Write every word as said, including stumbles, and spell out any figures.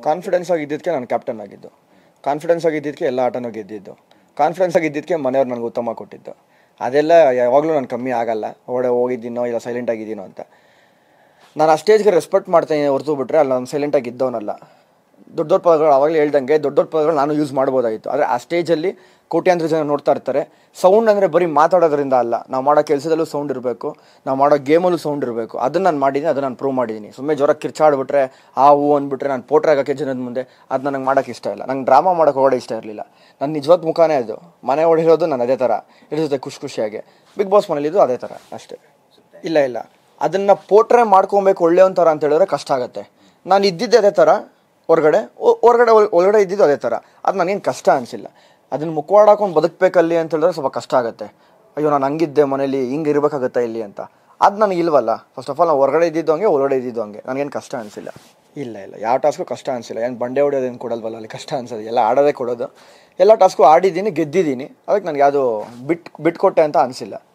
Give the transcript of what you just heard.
Confidence ಆಗಿದ್ದಕ್ಕೆ ನಾನು captain ಆಗಿದ್ದು, ಕಾನ್ಫಿಡೆನ್ಸ್ ಆಗಿದ್ದಕ್ಕೆ ಎಲ್ಲ ಆಟನೂ ಗೆದ್ದಿದ್ದು, ಕಾನ್ಫಿಡೆನ್ಸ್ ಆಗಿದ್ದಕ್ಕೆ ಮನೆಯವ್ರು ನನಗೆ ಉತ್ತಮ ಕೊಟ್ಟಿದ್ದು. ಅದೆಲ್ಲ ಯಾವಾಗಲೂ ನಾನು ಕಮ್ಮಿ ಆಗಲ್ಲ, ಓಡೆ ಹೋಗಿದ್ದೀನೋ ಇಲ್ಲ ಸೈಲೆಂಟ್ ಆಗಿದ್ದೀನೋ ಅಂತ. ನಾನು ಆ ಸ್ಟೇಜ್ಗೆ ರೆಸ್ಪೆಕ್ಟ್ ಮಾಡ್ತೀನಿ ಹೊರತು ಬಿಟ್ರೆ ಅಲ್ಲಿ ನಾನು ಸೈಲೆಂಟಾಗಿ ಇದ್ದವನಲ್ಲ. ದೊಡ್ಡ ದೊಡ್ಡ ಪದಗಳು ಆವಾಗಲೇ ಹೇಳ್ದಂಗೆ ದೊಡ್ಡ ದೊಡ್ಡ ಪದಗಳು ನಾನು ಯೂಸ್ ಮಾಡ್ಬೋದಾಗಿತ್ತು. ಆದರೆ ಆ ಸ್ಟೇಜಲ್ಲಿ ಕೋಟ್ಯಾಂತರ ಜನ ನೋಡ್ತಾ ಇರ್ತಾರೆ. ಸೌಂಡ್ ಅಂದರೆ ಬರೀ ಮಾತಾಡೋದ್ರಿಂದ ಅಲ್ಲ, ನಾವು ಮಾಡೋ ಕೆಲಸದಲ್ಲೂ ಸೌಂಡ್ ಇರಬೇಕು, ನಾವು ಮಾಡೋ ಗೇಮಲ್ಲೂ ಸೌಂಡ್ ಇರಬೇಕು. ಅದನ್ನು ನಾನು ಮಾಡಿದ್ದೀನಿ, ಅದನ್ನು ನಾನು ಪ್ರೂವ್ ಮಾಡಿದ್ದೀನಿ. ಸುಮ್ಮನೆ ಜ್ವರ ಕಿರ್ಚಾಡ್ಬಿಟ್ರೆ ಆ ಹೂ ಅಂದ್ಬಿಟ್ರೆ ನಾನು ಪೋಟ್ರೆ ಆಗೋಕ್ಕೆ ಜನದ ಮುಂದೆ ಅದು ನನಗೆ ಮಾಡೋಕ್ಕೆ ಇಷ್ಟ ಇಲ್ಲ. ನಂಗೆ ಡ್ರಾಮಾ ಮಾಡೋಕ್ಕೆ ಹೋಗೋದೇ ಇಷ್ಟ ಇರಲಿಲ್ಲ. ನನ್ನ ನಿಜವಾದ ಮುಖಾನೇ ಅದು. ಮನೆ ಹೊಡಿರೋದು ನಾನು ಅದೇ ಥರ ಇರ್ತದೆ, ಖುಷಿ ಖುಷಿಯಾಗಿ. ಬಿಗ್ ಬಾಸ್ ಮನೇಲಿದ್ದು ಅದೇ ಥರ ಅಷ್ಟೇ. ಇಲ್ಲ ಇಲ್ಲ ಅದನ್ನು ಪೋಟ್ರೆ ಮಾಡ್ಕೊಬೇಕು ಒಳ್ಳೆ ಒಂಥರ ಅಂತ ಹೇಳಿದ್ರೆ ಕಷ್ಟ ಆಗುತ್ತೆ. ನಾನು ಇದ್ದಿದ್ದೆ ಅದೇ ಥರ, ಹೊರಗಡೆ ಹೊರಗಡೆ ಒಳಗಡೆ ಇದ್ದಿದ್ದು ಅದೇ ಥರ. ಅದು ನನಗೇನು ಕಷ್ಟ ಅನಿಸಿಲ್ಲ. ಅದನ್ನು ಮುಖವಾಡ ಹಾಕೊಂಡು ಬದುಕಬೇಕಲ್ಲಿ ಅಂತ ಹೇಳಿದ್ರೆ ಸ್ವಲ್ಪ ಕಷ್ಟ ಆಗುತ್ತೆ. ಅಯ್ಯೋ ನಾನು ಹಂಗಿದ್ದೆ ಮನೇಲಿ, ಹಿಂಗೆ ಇರಬೇಕಾಗತ್ತಾ ಇಲ್ಲಿ ಅಂತ. ಅದು ನನಗೆ ಇಲ್ವಲ್ಲ. ಫಸ್ಟ್ ಆಫ್ ಆಲ್ ನಾವು ಹೊರಗಡೆ ಇದ್ದಿದ್ದು ಹಂಗೆ, ಒಳಗಡೆ ಇದ್ದಿದ್ದು ಹಂಗೆ. ನನಗೇನು ಕಷ್ಟ ಅನಿಸಿಲ್ಲ. ಇಲ್ಲ ಇಲ್ಲ ಯಾವ ಟಾಸ್ಕು ಕಷ್ಟ ಅನಿಸಿಲ್ಲ. ಏನು ಬಂಡೆ ಹೊಡೆಯೋದೇನು ಕೊಡಲ್ವಲ್ಲ ಅಲ್ಲಿ ಕಷ್ಟ ಅನ್ಸೋದು. ಎಲ್ಲ ಆಡೋದೇ ಕೊಡೋದು. ಎಲ್ಲ ಟಾಸ್ಕು ಆಡಿದ್ದೀನಿ, ಗೆದ್ದಿದ್ದೀನಿ. ಅದಕ್ಕೆ ನನಗೆ ಯಾವುದು ಬಿಟ್ಟು ಬಿಟ್ಕೊಟ್ಟೆ ಅಂತ ಅನಿಸಿಲ್ಲ.